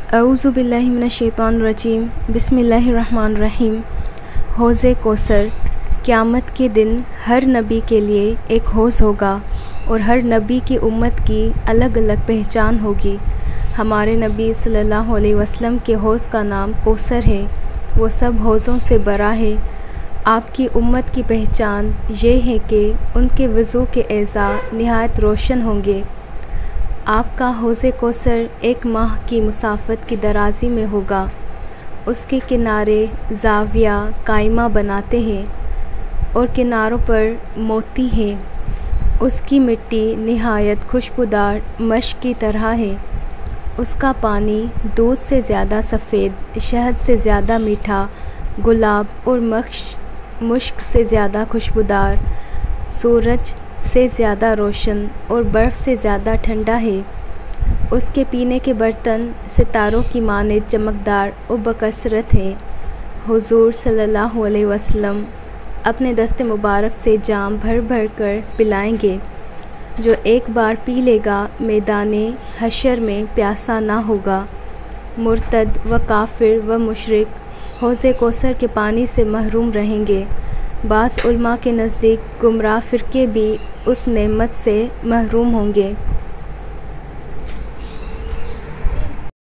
औज़ु बिल्लाहि मिनश्शैतानिर्रजीम बिस्मिल्लाहिर्रहमानिर्रहीम। हौज़े कौसर क़यामत के दिन हर नबी के लिए एक हौज़ होगा और हर नबी की उम्मत की अलग अलग पहचान होगी। हमारे नबी सल्लल्लाहु अलैहि वसल्लम के हौज़ का नाम कौसर है। वो सब हौज़ों से बरा है। आपकी उम्मत की पहचान ये है कि उनके वज़ू के एज़ा निहायत रोशन होंगे। आपका हौज़े कौसर एक माह की मुसाफ़त की दराज़ी में होगा। उसके किनारे ज़ाविया कायमा बनाते हैं और किनारों पर मोती हैं। उसकी मिट्टी निहायत खुशबूदार मश्क की तरह है। उसका पानी दूध से ज़्यादा सफ़ेद, शहद से ज़्यादा मीठा, गुलाब और मुश्क से ज़्यादा खुशबूदार, सूरज से ज़्यादा रोशन और बर्फ़ से ज़्यादा ठंडा है। उसके पीने के बर्तन सितारों की मानिंद चमकदार और बकसरत हैं। हुज़ूर सल्लल्लाहु अलैहि वसल्लम अपने दस्ते मुबारक से जाम भर भर कर पिलाएंगे। जो एक बार पी लेगा मैदाने हशर में प्यासा ना होगा। मुर्तद व काफिर व मुशरिक हौज़े कौसर के पानी से महरूम रहेंगे। बाज़ उलमा के नज़दीक गुमराह फ़िरक़े भी उस नेमत से महरूम होंगे।